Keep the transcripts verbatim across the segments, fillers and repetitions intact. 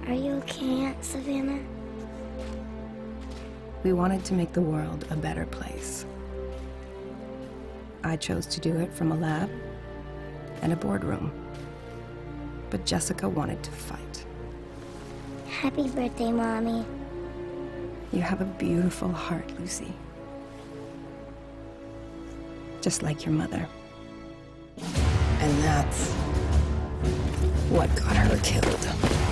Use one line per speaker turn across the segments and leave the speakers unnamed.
Are you okay, Aunt Savannah?
We wanted to make the world a better place. I chose to do it from a lab and a boardroom. But Jessica wanted to fight.
Happy birthday, Mommy.
You have a beautiful heart, Lucy. Just like your mother. And that's what got her killed.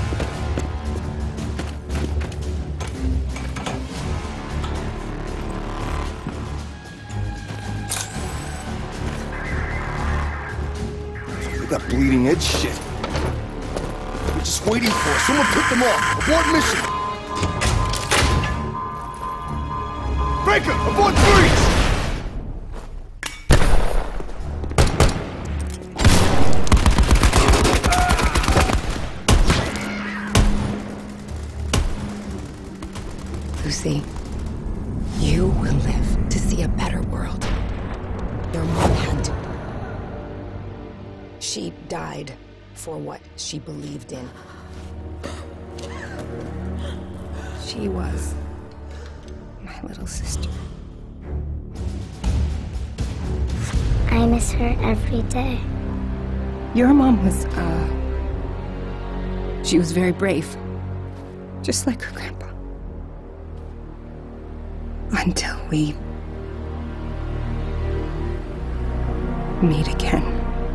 That bleeding edge shit. We're just waiting for us. Someone pick them off. Abort mission. Breaker, abort breach!
Lucy, you will live to see a better world. Your mom had to. She died for what she believed in. She was my little sister.
I miss her every day.
Your mom was, uh... she was very brave. Just like her grandpa. Until we... meet again.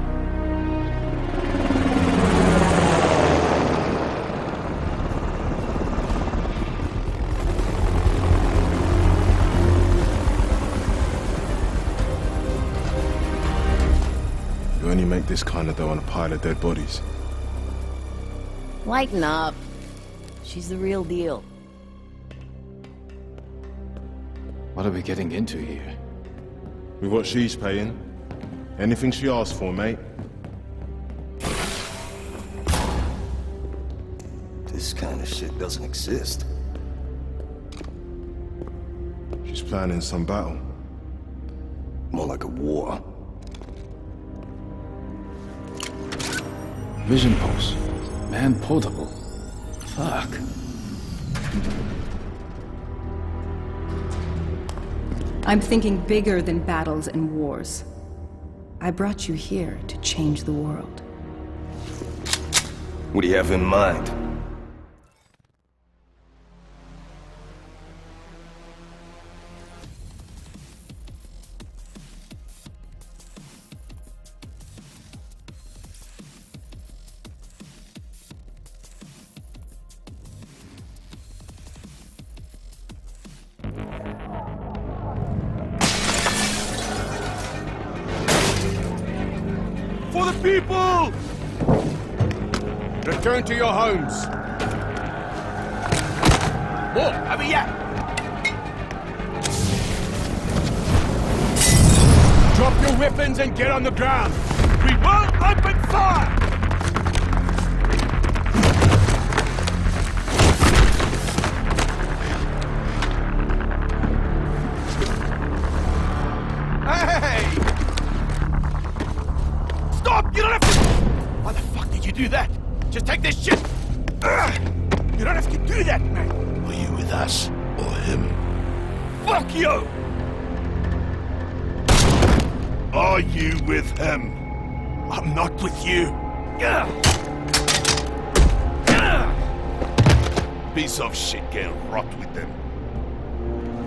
You only make this kind of dough on a pile of dead bodies.
Lighten up. She's the real deal.
What are we getting into here?
With what she's paying. Anything she asks for, mate.
This kind of shit doesn't exist.
She's planning some battle.
More like a war.
Vision pulse. Man portable. Fuck.
I'm thinking bigger than battles and wars. I brought you here to change the world.
What do you have in mind?
For the people! Return to your homes. More, have ya? Drop your weapons and get on the ground. We won't open fire! Hey! Stop! You don't have to... Why the fuck did you do that? Just take this shit! Ugh. You don't have to do that, man!
Are you with us, or him?
Fuck you!
Are you with him?
I'm not with you. Ugh. Ugh.
Piece of shit getting rocked with them.